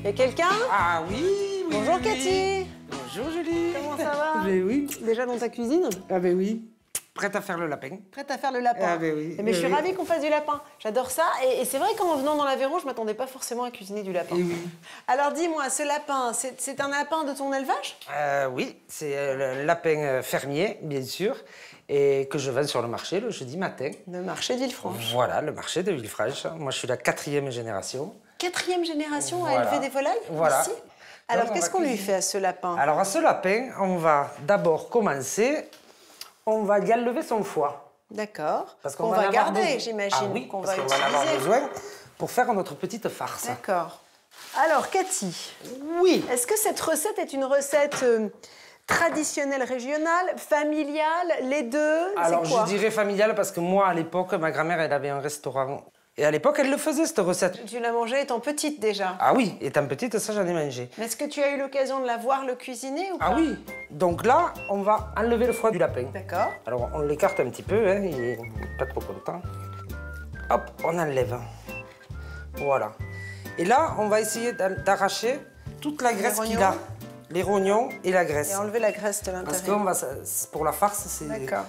Y a quelqu'un? Ah oui, oui. Bonjour oui. Cathy. Bonjour Julie. Comment ça va? Ben oui. Déjà dans ta cuisine? Ah ben oui. Prête à faire le lapin. Prête à faire le lapin? Ah ben oui. Mais je suis ravie qu'on fasse du lapin. J'adore ça. Et c'est vrai qu'en venant dans l'Aveyron, je m'attendais pas forcément à cuisiner du lapin. Et oui. Alors dis-moi, ce lapin, c'est un lapin de ton élevage? Oui, c'est le lapin fermier, bien sûr, et que je vends sur le marché le jeudi matin. Le marché de Villefranche. Voilà, le marché de Villefranche. Moi, je suis la 4e génération. 4e génération à Voilà. élever des volailles? Voilà. Ici? Alors Donc, qu'est-ce qu'on lui cuisiner. fait à ce lapin? Alors, à ce lapin, on va d'abord commencer, on va y enlever son foie. D'accord. Parce qu'on en va avoir garder, besoin. j'imagine. Ah oui, qu'on parce va qu'on va en avoir utiliser. besoin pour faire notre petite farce. D'accord. Alors Cathy, Oui. est-ce que cette recette est une recette traditionnelle régionale, familiale, les deux? Alors, c'est quoi? je dirais familiale parce que moi, à l'époque, ma grand-mère, elle avait un restaurant. Et à l'époque, elle le faisait, cette recette. Tu l'as mangée étant petite déjà. Ah oui, étant petite, ça, j'en ai mangé. Mais est-ce que tu as eu l'occasion de la voir le cuisiner ou pas? Ah oui. Donc là, on va enlever le foie du lapin. D'accord. Alors, on l'écarte un petit peu, hein, il est pas trop content. Hop, on enlève. Voilà. Et là, on va essayer d'arracher toute la graisse qu'il a. Les rognons et la graisse. Et enlever la graisse de Parce l'intérieur. que pour la farce, D'accord.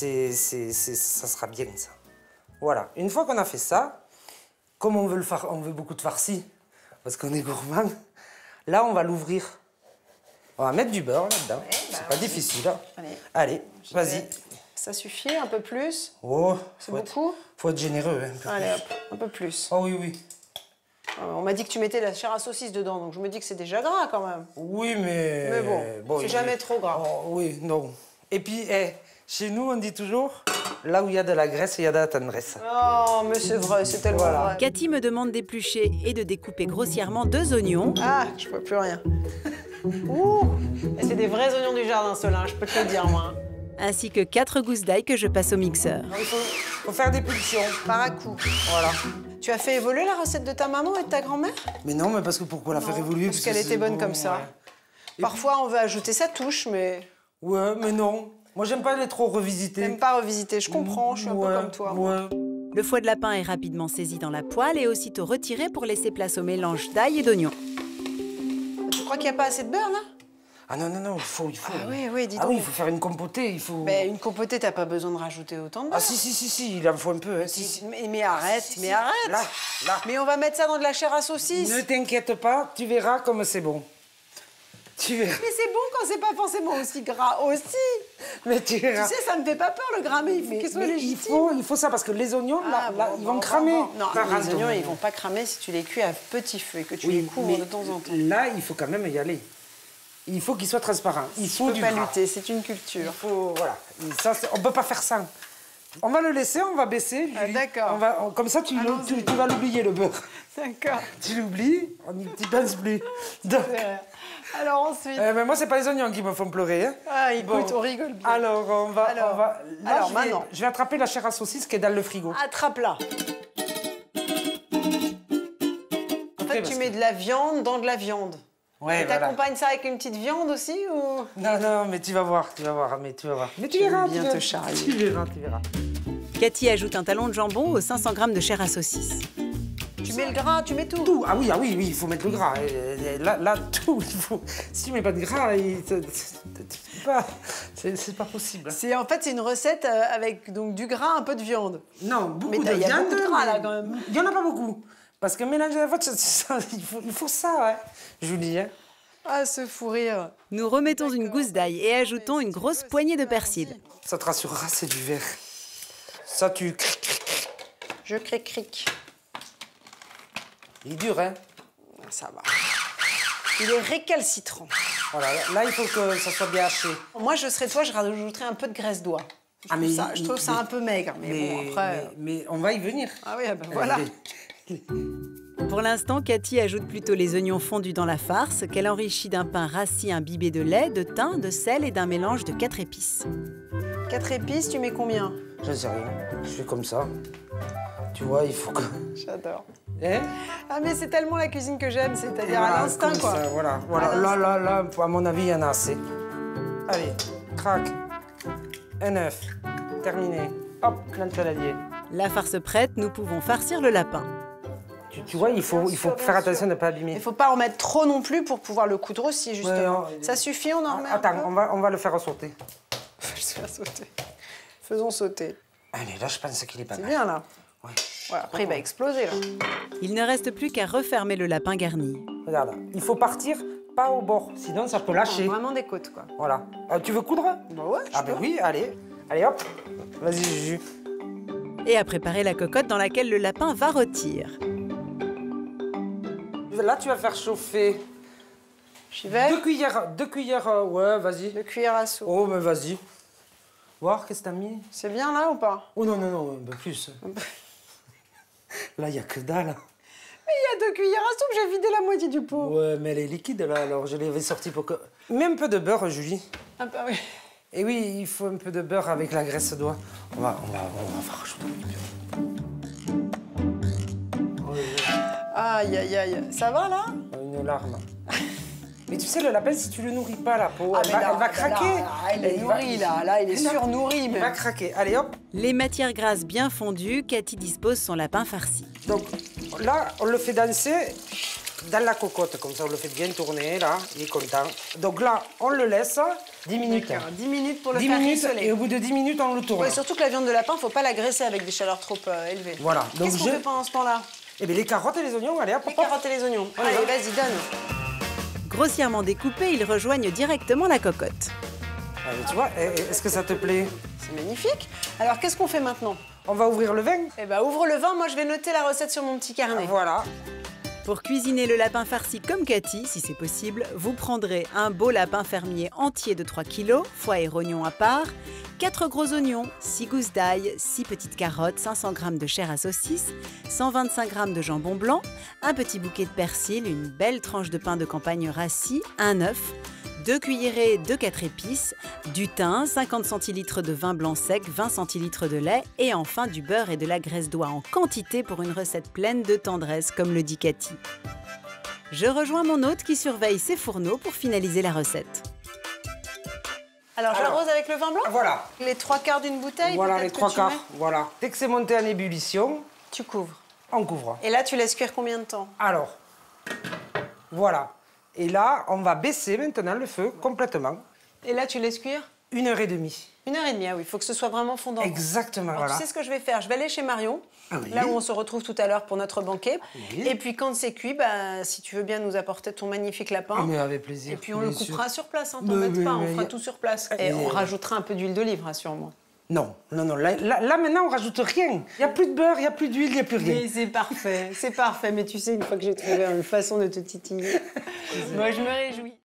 ça sera bien ça. Voilà. Une fois qu'on a fait ça, comme on veut beaucoup de farcis, parce qu'on est gourmand, là on va l'ouvrir. On va mettre du beurre là-dedans. C'est pas difficile. Hein. Allez, vas-y. Ça suffit, un peu plus? Oh, C'est beaucoup? Faut être généreux. Hein, un peu Allez plus. hop, un peu plus. Oh oui, oui. On m'a dit que tu mettais de la chair à saucisse dedans, donc je me dis que c'est déjà gras quand même. Oui, mais... Mais bon, c'est jamais trop gras. Oh, oui, non. Et puis, chez nous, on dit toujours, là où il y a de la graisse, il y a de la tendresse. Oh, mais c'est vrai, c'est tellement vrai. Cathy me demande d'éplucher et de découper grossièrement 2 oignons. Ah, je vois plus rien. Ouh, et c'est des vrais oignons du jardin, ceux-là, je peux te le dire, moi. Ainsi que 4 gousses d'ail que je passe au mixeur. Alors, il faut faire des pulsions. Par à coup. Voilà. Tu as fait évoluer la recette de ta maman et de ta grand-mère? Mais non, mais parce que pourquoi la faire évoluer? Parce qu'elle était bonne comme ça. Parfois, on veut ajouter sa touche, mais Ouais, mais non. Moi, j'aime pas les trop revisiter. t'aimes pas revisiter. Je comprends, je suis un peu comme toi. moi. Ouais. Le foie de lapin est rapidement saisi dans la poêle et aussitôt retiré pour laisser place au mélange d'ail et d'oignons. Tu crois qu'il n'y a pas assez de beurre, là? Ah non, non, non, il faut. Ah oui, dis Ah donc. oui, il faut faire une compotée, il faut... Mais une compotée, t'as pas besoin de rajouter autant de beurre. Ah si, il en faut un peu. Hein. Si. Mais arrête, Si, mais si. arrête. Là. Mais on va mettre ça dans de la chair à saucisse. Ne t'inquiète pas, tu verras comme c'est bon. Tu verras. Mais c'est bon quand c'est pas forcément aussi gras aussi. Mais tu verras. Tu sais, ça me fait pas peur le gras, mais il faut qu'il soit Mais légitime. il faut ça, parce que les oignons, Ah, là, bon, ils vont bon, cramer. bon. Non, Par les exemple. oignons, ils vont pas cramer si tu les cuis à petit feu et que tu les couvres mais de temps en temps. Là, il faut quand même y aller. Il faut qu'ils soient transparents. Il faut Tu du peux pas gras. lutter, c'est une Il culture. faut, voilà. Ça, on peut pas faire ça. On va le laisser, on va baisser. Ah, d'accord. Comme ça, tu vas l'oublier, le beurre. D'accord. Tu l'oublies, on n'y pense plus. Donc, Alors ensuite... mais moi, c'est pas les oignons qui me font pleurer. Hein. Ah, écoute, Bon. on rigole bien. Alors, on va... Alors, Là, alors, je maintenant. vais attraper la chair à saucisse qui est dans le frigo. Attrape-la. En fait, tu mets de la viande dans de la viande. Ouais, Et voilà. t'accompagnes ça avec une petite viande aussi ou... Non, mais tu vas voir, mais tu vas voir. Mais tu verras, bien te charrier. Tu verras. Cathy ajoute un talon de jambon aux 500 g de chair à saucisse. Tu mets le gras, tu mets tout. Tout. Ah oui, il faut mettre le gras. Et là, tout, il faut... Si tu mets pas de gras, c'est pas possible. En fait, c'est une recette avec donc, du gras, un peu de viande. Non, beaucoup Mais de il y a viande. beaucoup de gras, là, mais quand même. Il y en a pas beaucoup. Parce que mélanger la vote, il faut ça, ouais. Julie, hein. Ah, ce fou rire. Nous remettons une gousse d'ail et ajoutons une grosse poignée de persil. Ça te rassurera, c'est du verre. Ça, tu... Je cric. Il est dur, hein. Ça va. Il est récalcitrant. Voilà, là, il faut que ça soit bien haché. Moi, je serais toi, je rajouterais un peu de graisse d'oie. Je trouve ça un peu maigre, mais bon, après... Mais on va y venir. Ah oui, ben voilà. Pour l'instant, Cathy ajoute plutôt les oignons fondus dans la farce, qu'elle enrichit d'un pain rassis imbibé de lait, de thym, de sel et d'un mélange de 4 épices. 4 épices, tu mets combien? Je sais rien. Je fais comme ça. Tu vois, il faut que... J'adore. Hein? Ah, mais c'est tellement la cuisine que j'aime, c'est-à-dire à l'instinct, comme quoi. ça, voilà. À Là, à mon avis, il y en a assez. Allez, crac. Un œuf. Terminé. Hop, l'entrée. La farce prête, nous pouvons farcir le lapin. Tu vois, il faut faire attention de ne pas abîmer. Il ne faut pas en mettre trop non plus pour pouvoir le coudre aussi, justement. Ouais, ça suffit, on en remet un Attends, peu on va le faire sauter. faire sauter. Faisons sauter. Allez, là, je pense qu'il est pas C'est mal. bien, là. Ouais. Voilà, après, il va exploser, là. Il ne reste plus qu'à refermer le lapin garni. Regarde, il faut partir pas au bord, sinon ça peut lâcher. Vraiment des côtes, quoi. Voilà. Tu veux coudre? Bah ouais, Ah ben oui, allez. Allez, hop. Vas-y, Juju. Et à préparer la cocotte dans laquelle le lapin va rôtir. Là, tu vas faire chauffer J'y vais. 2 cuillères, ouais, vas-y. 2 cuillères à soupe. Oh, mais vas-y. Voir, qu'est-ce que t'as mis? C'est bien, là, ou pas? Oh non, un peu plus. Là, il n'y a que dalle. Il y a 2 cuillères à soupe, j'ai vidé la moitié du pot. Ouais, mais elle est liquide, là, alors je l'avais sortie pour que... Mets un peu de beurre, Julie. Ah bah oui. Et oui, il faut un peu de beurre avec la graisse d'oie. On va rajouter un peu. Aïe, aïe, aïe. Ça va, là? Une larme. Mais tu sais, le lapin, si tu le nourris pas, la peau, elle là, va craquer. Là, il est nourri, là. Là, il est surnourri, Il même. va craquer. Allez, hop. Les matières grasses bien fondues, Cathy dispose son lapin farci. Donc là, on le fait danser dans la cocotte, comme ça, on le fait bien tourner, là. Il est content. Donc là, on le laisse 10 minutes. 10 minutes pour le 10 faire minutes, rissoler. et au bout de 10 minutes, on le tourne. Ouais, surtout que la viande de lapin, faut pas la graisser avec des chaleurs trop élevées. Voilà. Donc Qu'est-ce qu'on fait pendant ce temps-là? Eh bien, les carottes et les oignons, allez, hop, Les hop, hop. carottes et les oignons. Allez, Allez, hop. vas-y, donne. Grossièrement découpés, ils rejoignent directement la cocotte. Ah, mais tu vois, est-ce que ça te plaît? C'est magnifique. Alors, qu'est-ce qu'on fait maintenant? On va ouvrir le vin. Eh ben, ouvre le vin. Moi, je vais noter la recette sur mon petit carnet. Voilà. Pour cuisiner le lapin farci comme Cathy, si c'est possible, vous prendrez un beau lapin fermier entier de 3 kg, foie et rognons à part, 4 gros oignons, 6 gousses d'ail, 6 petites carottes, 500 g de chair à saucisse, 125 g de jambon blanc, un petit bouquet de persil, une belle tranche de pain de campagne rassis, un œuf, 2 cuillerées de 4 épices, du thym, 50 centilitres de vin blanc sec, 20 centilitres de lait et enfin du beurre et de la graisse d'oie en quantité pour une recette pleine de tendresse, comme le dit Cathy. Je rejoins mon hôte qui surveille ses fourneaux pour finaliser la recette. Alors, j'arrose avec le vin blanc? Voilà. Les 3/4 d'une bouteille? Voilà, les peut-être que 3 tu quarts. mets Voilà. Dès que c'est monté en ébullition, Tu couvres. on couvre. Et là, tu laisses cuire combien de temps? Alors, voilà. Et là, on va baisser maintenant le feu complètement. Et là, tu laisses cuire 1h30. 1h30, ah oui, il faut que ce soit vraiment fondant. Exactement, Alors, voilà. tu sais ce que je vais faire? Je vais aller chez Marion, Ah oui. là où on se retrouve tout à l'heure pour notre banquet. Oui. Et puis, quand c'est cuit, bah, si tu veux bien nous apporter ton magnifique lapin. Ah, mais avec plaisir. Et puis, on le bien sûr. coupera sur place, hein, Mais t'embête oui, pas, on mais fera y a- tout sur place. Mais- Et on rajoutera un peu d'huile d'olive, rassure-moi. Non. Là, maintenant, on rajoute rien. Il n'y a plus de beurre, il n'y a plus d'huile, il n'y a plus rien. Mais c'est parfait, c'est parfait. Mais tu sais, une fois que j'ai trouvé une façon de te titiller, moi, je me réjouis.